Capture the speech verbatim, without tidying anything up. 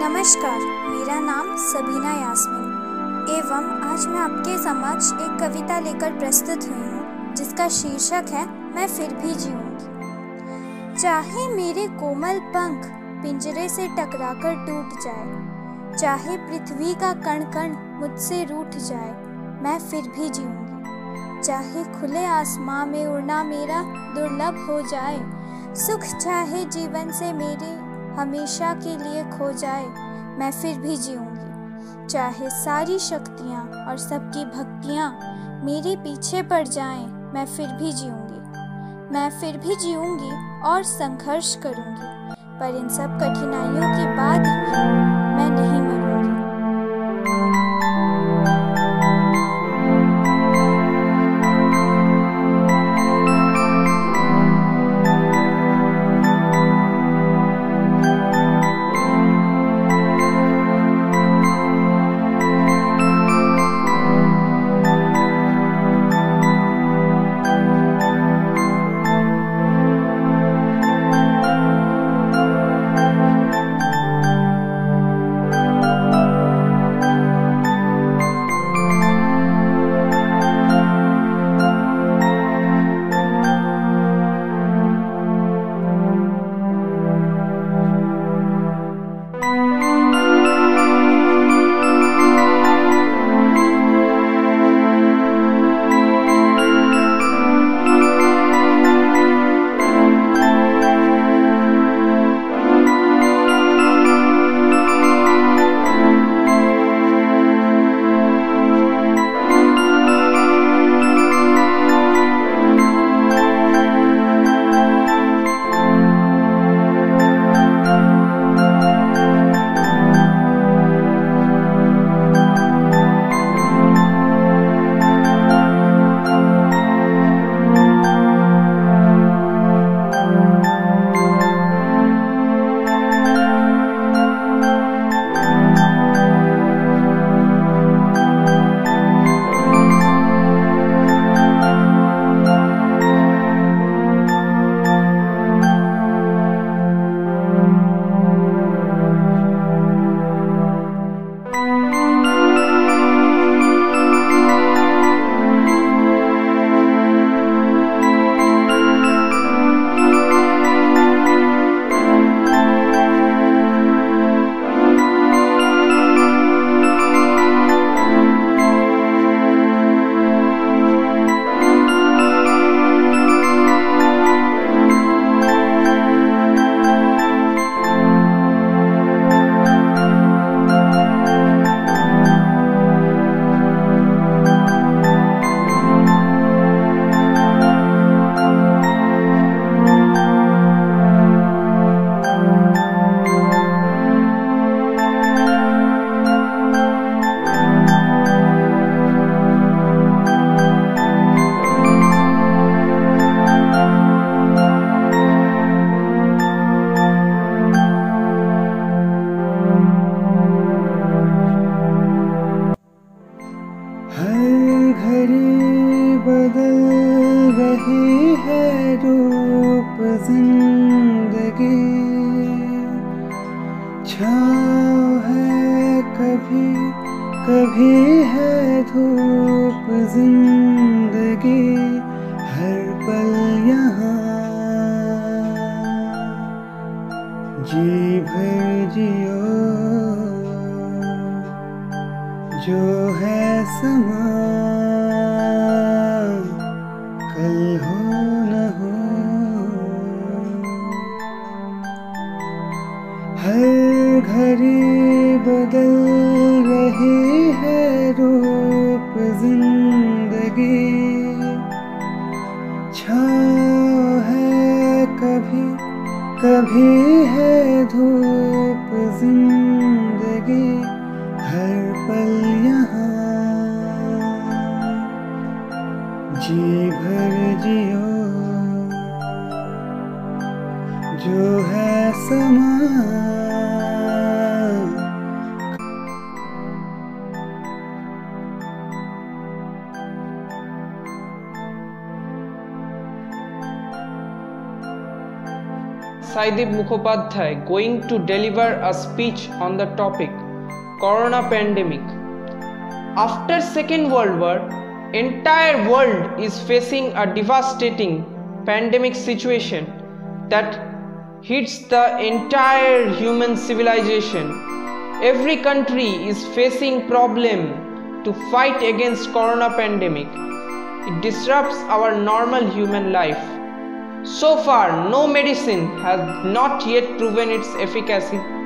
नमस्कार, मेरा नाम सबीना यास्मीन एवं आज मैं आपके समक्ष एक कविता लेकर प्रस्तुत हुई हूँ जिसका शीर्षक है मैं फिर भी जीऊँगी। चाहे मेरे कोमल पंख पिंजरे से टकराकर टूट जाए, चाहे पृथ्वी का कण कण मुझसे रूठ जाए, मैं फिर भी जीऊँगी। चाहे खुले आसमां में उड़ना मेरा दुर्लभ हो जाए, सुख चाहे जीवन से मेरे हमेशा के लिए खो जाए, मैं फिर भी जीऊँगी। चाहे सारी शक्तियाँ और सबकी भक्तियाँ मेरे पीछे पड़ जाएं, मैं फिर भी जीऊँगी। मैं फिर भी जीऊँगी और संघर्ष करूँगी, पर इन सब कठिनाइयों के बाद भी मैं नहीं मरूँगी। बदल रही है रूप जिंदगी, छाँव है कभी कभी है धूप जिंदगी, हर पल यहाँ जी भर जियो, जो है समा कल हो न हो, हर घड़ी बदल रही है रूप जिंदगी, छाँव है कभी कभी है धूप जिंदगी, हर पल यहाँ जी भर जियो, जो है समा Saidip Mukhopadhyay going to deliver a speech on the topic Corona pandemic. After Second World War, entire world is facing a devastating pandemic situation that hits the entire human civilization. Every country is facing problem to fight against corona pandemic. It disrupts our normal human life. So far, no medicine has not yet proven its efficacy